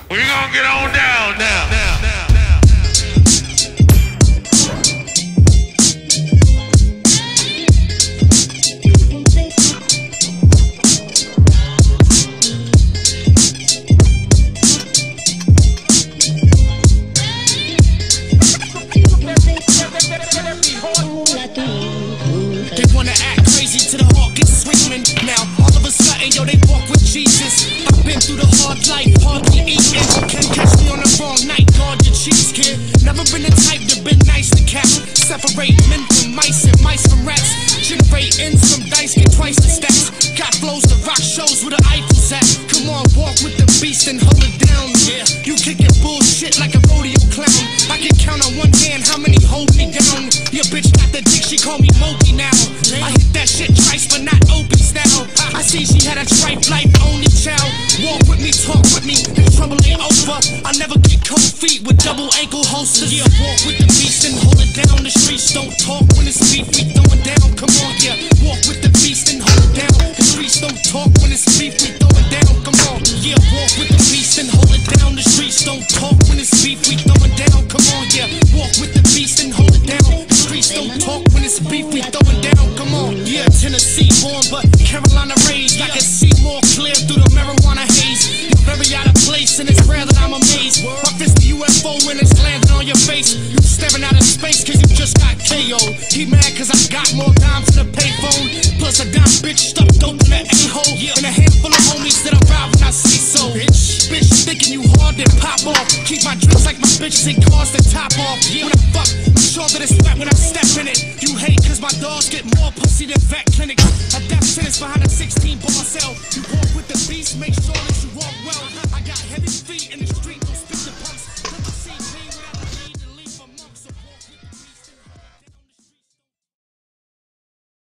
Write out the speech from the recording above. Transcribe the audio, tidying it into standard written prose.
We gonna get on down now. They wanna act crazy to the heart gets screaming. Now all of a sudden, yo, they walk with Jesus. I've been through the hard life, hardly eating. Can't catch me on the wrong night, guard your cheese, kid. Never been the type to been nice to catch. Separate men from mice and mice from rats. Generate ends from dice, get twice the stats. Got flows to rock shows with the Eiffel's at. Come on, walk with the beast and hold it down. Yeah, you kicking bullshit like a rodeo clown. I can count on one hand how many hold me down. Your bitch got the dick, she call me Moby now. I hit that shit twice, but not open style. I see she had a tripe life, only child. Walk with me, talk with me, the trouble ain't over. I never get cold feet with double ankle holsters. Yeah, walk with the beast and hold it down. The streets don't talk when it's beef, we throwing down. Come on, yeah, walk with the beast and hold it down. The streets don't talk when it's beef, we throwing down. Come on, yeah, walk with the beast and hold it down. The streets don't talk when it's beef, we throwing down. Come on, yeah, walk with the beast and hold it down. The streets don't talk when it's beef, we throwing down. Come on, yeah, Tennessee born, but Carolina raised. I can see more clear through the marijuana haze. You're very out of place, and it's rare that I'm amazed. My fist the UFO when it's landing on your face. You staring out of space cause you just got KO'd. He mad cause I got more dimes in the payphone. Plus a dime bitch stuffed open the a-hole. And a handful of homies that I ride when I say so. Bitch thinking you hard, then pop off. Keep my drinks like my bitches and cars that top off. When I fuck, I'm sure that it's wet when I step in it. You hate cause my dogs get more pussy than vet clinics. A death sentence behind a 16-bar cell. You walk with the beast, make sure that you walk well. I got heavy feet in the street, don't spit the pumps.